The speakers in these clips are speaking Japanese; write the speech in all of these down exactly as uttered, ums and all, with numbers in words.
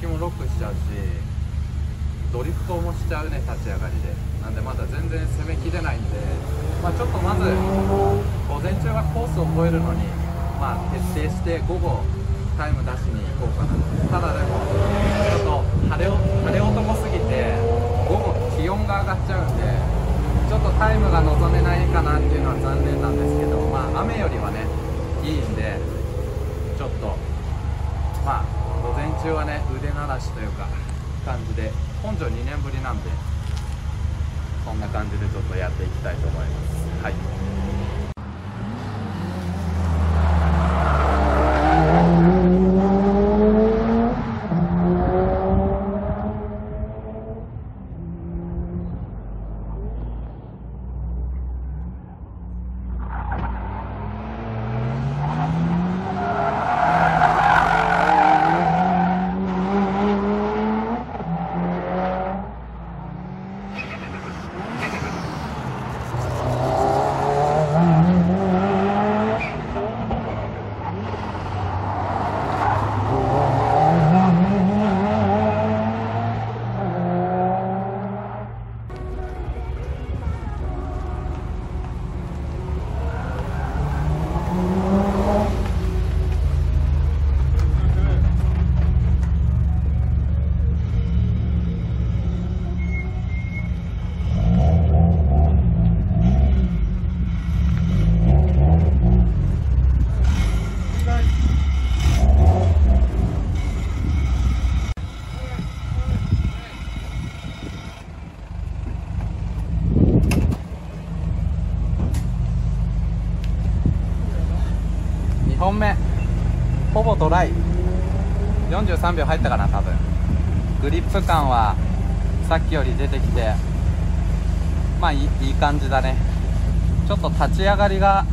キもロックしちゃうし、ドリフトもしちゃうね、立ち上がりで。なんでまだ全然攻めきれないんで、まあ、ちょっとまず午前中はコースを越えるのに、まあ、徹底して午後タイム出しに行こうかな。ただでもちょっと晴れ晴れ男すぎて午後気温が上がっちゃうんで、ちょっとタイムが望めないかなっていうのは残念なんですけど、まあ雨よりはねいいんで、ちょっとまあ午前中はね腕慣らしというか感じで、本庄にねんぶりなんでそんな感じでちょっとやっていきたいと思います。はい。にほんめほぼドライ、よんじゅうさんびょう入ったかな。多分グリップ感はさっきより出てきて、まあいい、いい感じだね。ちょっと立ち上がりが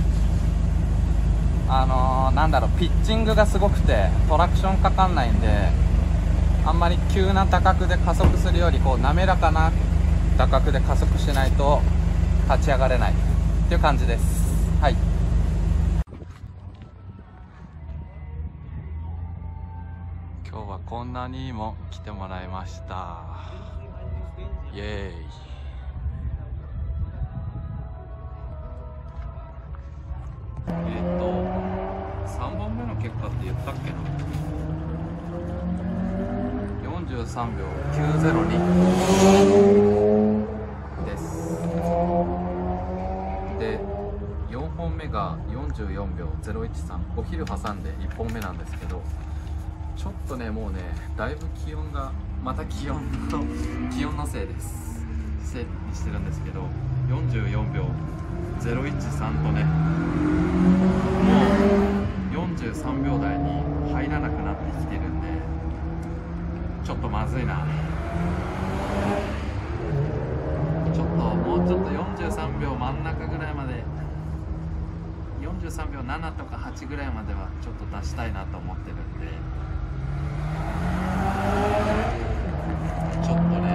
あのー、なんだろう、ピッチングがすごくてトラクションかかんないんで、あんまり急な打角で加速するよりこう滑らかな打角で加速しないと立ち上がれないっていう感じです。はい。今日はこんなにも来てもらいました。イエーイ。えっとさんぼんめの結果って言ったっけな。よんじゅうさんびょうきゅうゼロにです。でよんほんめがよんじゅうよんびょうゼロいちさん、お昼挟んでいっぽんめなんですけど、ちょっとねもうねだいぶ気温がまた気温の気温のせいですせいにしてるんですけど、よんじゅうよんびょうゼロいちさんとね、もうよんじゅうさんびょうだいに入らなくなってきてるんで、ちょっとまずいな。ちょっともうちょっとよんじゅうさんびょう真ん中ぐらいまで、よんじゅうさんびょうななとかはちぐらいまではちょっと出したいなと思ってるんで、ちょっとね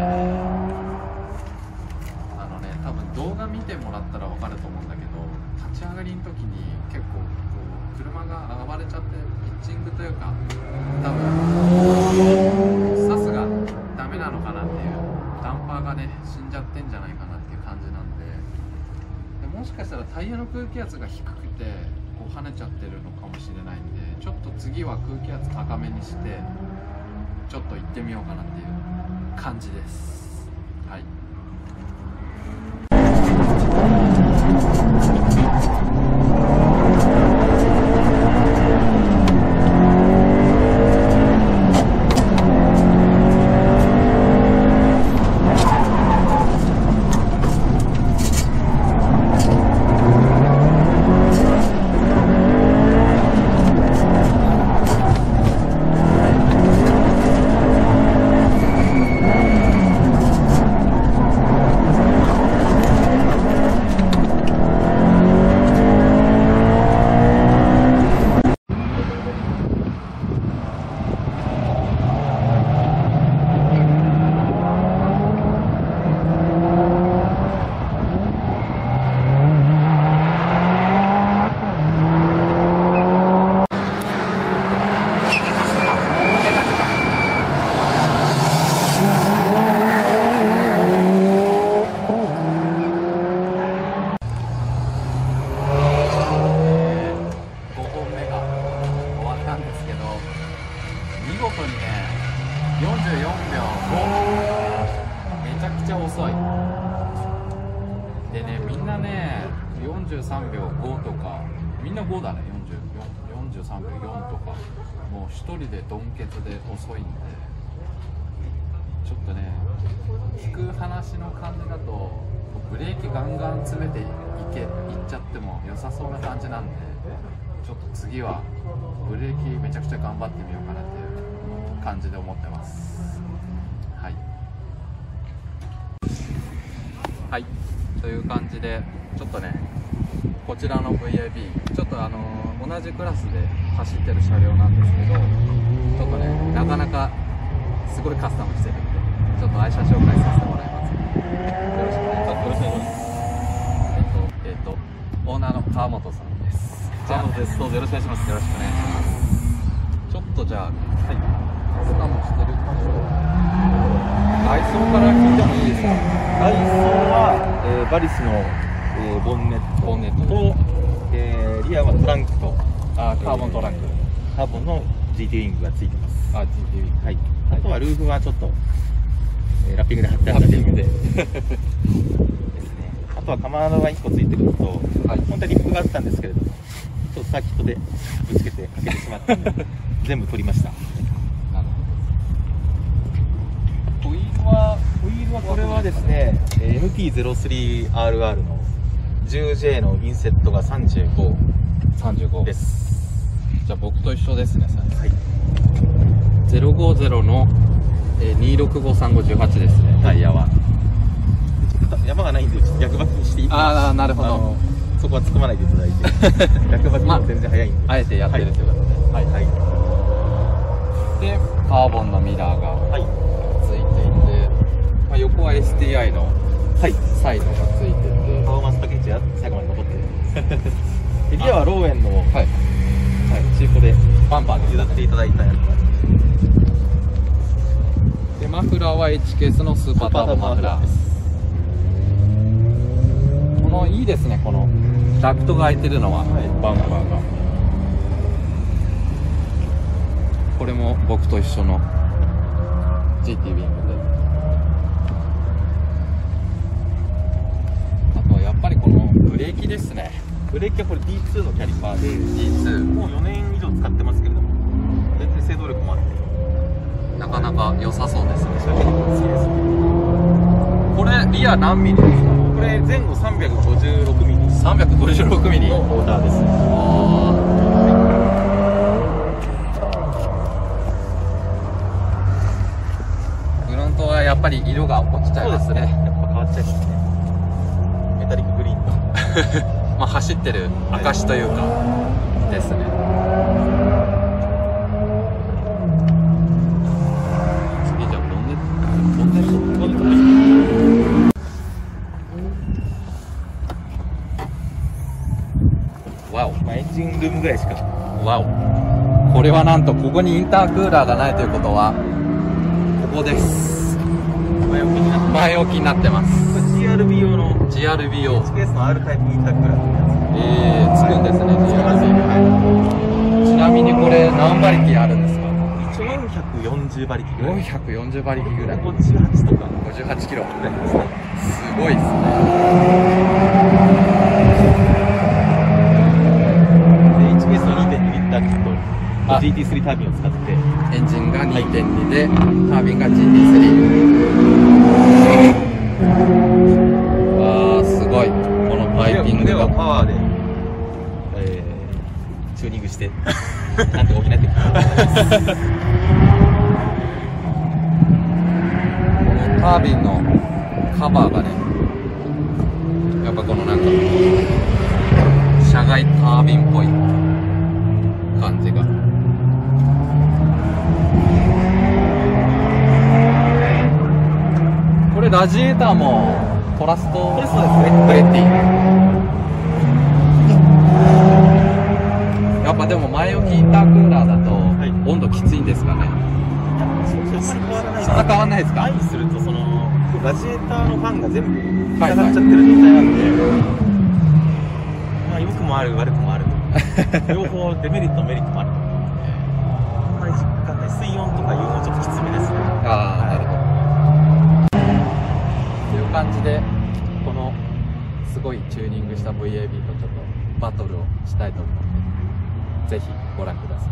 あのね多分動画見てもらったら分かると思うんだけど、立ち上がりの時に結構こう車が暴れちゃって、ピッチングというか多分サスがダメなのかなっていう、ダンパーがね死んじゃってんじゃないかなっていう感じなんで、でもしかしたらタイヤの空気圧が低くてこう跳ねちゃってるのかもしれないんで、ちょっと次は空気圧高めにしてちょっと行ってみようかなっていう感じです。はい。 んじゅうさんびょうごとか、みんなごだね。よんじゅうよん、よんじゅうさんびょうよんとか、もう一人でドンケツで遅いんで、ちょっとね、聞く話の感じだとブレーキガンガン詰めていけいっちゃっても良さそうな感じなんで、ちょっと次はブレーキめちゃくちゃ頑張ってみようかなっていう感じで思ってます。はい、はい、という感じでちょっとね、こちらの ブイアイビー ちょっとあのー、同じクラスで走ってる車両なんですけど、ちょっとねなかなかすごいカスタムしてるんで、ちょっと愛車紹介させてもらいます。よろしくお願いします。よろしくお願いします。えっとえっとオーナーの川本さんです。 川本です。どうぞよろしくお願いします。 よろしくお願いします。ちょっとじゃあ、はい、カスタムしてる箇所、外装から聞いてもいいですか？ 外装は、えー、バリスの、えー、ボンネットボンネットと、えー、リアはトランクとあカーボントランク、 えー、カーボンの ジーティー ウィングがついてます。 あ ジーティー ウィング、 はい。あとはルーフはちょっと、えー、ラッピングで貼ってあったリングでですね。あとはカマードがいっこついてるのと、はい、本当はリップがあったんですけれども、ちょっとサーキットでぶつけてかけてしまったので全部取りました。なるほど。ホイールはホイールはこれはですね、エムティーゼロスリーアールアール の じゅうジェイ のインセットがさんじゅうご、 さんじゅうごです。 じゃあ僕と一緒ですね。 はい。 ゼロごゼロのにろくごさんごいちはちですね。タイヤはちょっと山がないんで逆バックにしていいですか？ ああ、なるほど。 そこは突っ込まないでいただいて逆バックも全然早いんで、 まあ、あえてやってるということで、はい、はい、でカーボンのミラーがついていて、まあ、横は エスティーアイ のサイドがついてて、 パフォーマンスパッケージは最後まで残ってる。リアはローエンの、はいはい、中古でバンパーで譲っていただいたやつで、マフラーは エイチケーエス のスーパーターボマフラーです。このいいですね、このダクトが開いてるのは、はい、バンパーが。これも僕と一緒の ジーティー ウィングで、あとはやっぱりこのブレーキですね。 ブレーキはこれ ディーツー のキャリパーでディーツーもうよねん以上使ってますけれども、全然制動力もあってなかなか良さそうですね。 仕上げに好きです。 これリア何ミリですか？ これ前後さんびゃくごじゅうろくミリ、 さんびゃくごじゅうろくミリのオーダーです。 あー、フロントはやっぱり色が落ちちゃいますね。 そうですね、やっぱ変わっちゃいますね。メタリックグリーンとまあ走ってる証というか、はい、ですね。次じゃあボンネット、ボンネットボンネットわお、 まあ、エンジンルームぐらいしか。 わお、これはなんとここにインタークーラーがないということはここです。 前置きになって前置きになってます。 ジーアールビー 用のジーアールビー 用エイチケーエス の R タイプインタークーラーってやつ。 えー、つくんですね、はい、ジーアールビー、はい、ちなみにこれ何馬力あるんですか？ 一応よんひゃくよんじゅう馬力ぐらい。 よんひゃくよんじゅう馬力ぐらい。 ごじゅうはちとかごじゅうはちキロぐらいですね。 すごいですね。 で エイチケーエス の にてんに リッターキット ジーティースリー タービンを使って、 エンジンが にてんに で、はい、タービンが ジーティースリー。あー、すごい。このパイピングではがパワーで、えー、チューニングしてなんとか補っていくこのタービンのカバーがね、やっぱこのなんか車外タービンっぽい感じが。これラジエーターもトラストこれそうですね、 ブレッティ、やっぱでも前置きインタークーラーだと温度きついんですかね？ そんなに変わらないです。 そんな変わらないですか？ 前にするとそのラジエーターのファンが全部塞がっちゃってる状態なんで、まあ良くもある悪くもある両方デメリットメリットもある。あんまり実感ない。水温とかいうのちょっときつめですね。 ああ、なるほど。という感じでこのすごいチューニングした ブイエービー とちょっとバトルをしたいと思うので、ぜひご覧ください。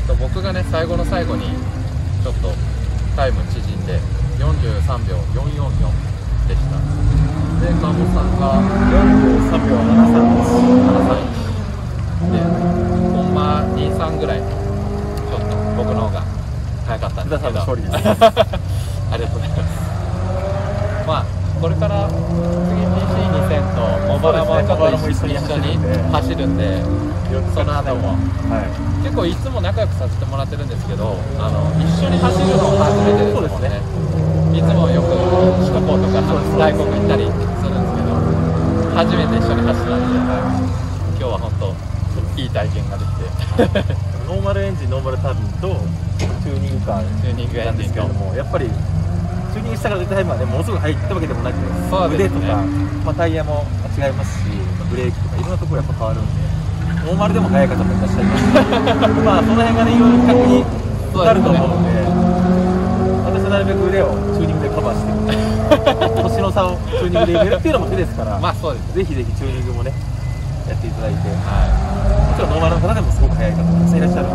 僕がね最後の最後にちょっとタイム縮んでよんじゅうさんびょうよんよんよんでした。で川本さんがよんじゅうさんびょうななさんいちななさんいちでコンマにじゅうさんぐらいちょっと僕の方が早かったんですけど勝利ですありがとうございます。まあこれから次 ピーシーにせん とモバラもちょっと一緒に走るんで、その後も、はい、結構いつも仲良くさせてもらってるんですけど、あの一緒に走るの初めてですもんね。いつもよく首都高とか外国行ったりするんですけど、初めて一緒に走ったんで、はい、今日は本当いい体験ができてノーマルエンジン、ノーマルタービンとチューニングカーチューニングエンジンともやっぱりチューニングしたから出たタイムはねものすごく速いってわけでもなく、 そうですね、 腕とか、まあ、タイヤも違いますし、ブレーキとかいろんなところやっぱ変わるんで、ノーマルでも速い方もいらっしゃいますしまあその辺がねいろいろ比較になると思うので、私はなるべく腕をチューニングでカバーして年の差をチューニングで入れるっていうのも手ですから、 まあそうです、 ぜひぜひチューニングもねやっていただいて、はい、もちろんノーマルの方でもすごく速い方もたくさんいらっしゃる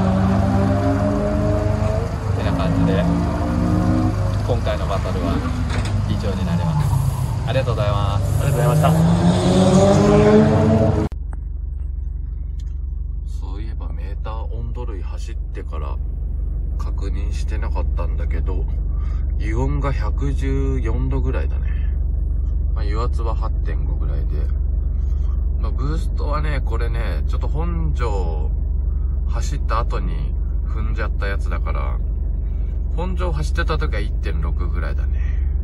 てな感じで今回のバトルは以上になります。ありがとうございます。 ありがとうございました。 そういえばメーター温度類走ってから確認してなかったんだけど、油温がひゃくじゅうよんどぐらいだね。まあ、油圧は はってんご ぐらいで、まあ、ブーストはねこれねちょっと本庄走った後に踏んじゃったやつだから、本庄走ってた時は いってんろく ぐらいだね。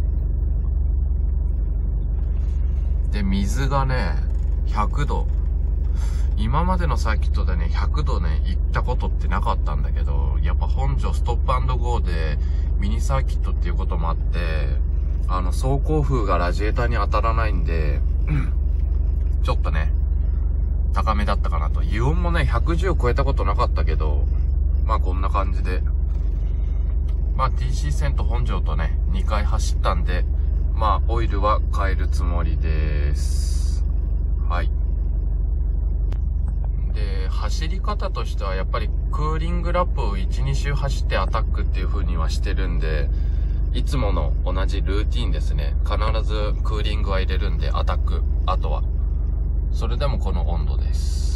で水がねひゃくど、今までのサーキットでねひゃくどね行ったことってなかったんだけど、やっぱ本庄ストップ&ゴーでミニサーキットっていうこともあって、あの走行風がラジエーターに当たらないんでちょっとね高めだったかなと。油温もねひゃくじゅう超えたことなかったけど、まあこんな感じで、まあ ティーシー 線と本庄とねにかい走ったんで、まあオイルは変えるつもりです。はい。で走り方としてはやっぱりクーリングラップを いちにしゅう走ってアタックっていう風にはしてるんで、いつもの同じルーティンですね。必ずクーリングは入れるんでアタック、あとはそれでもこの温度です。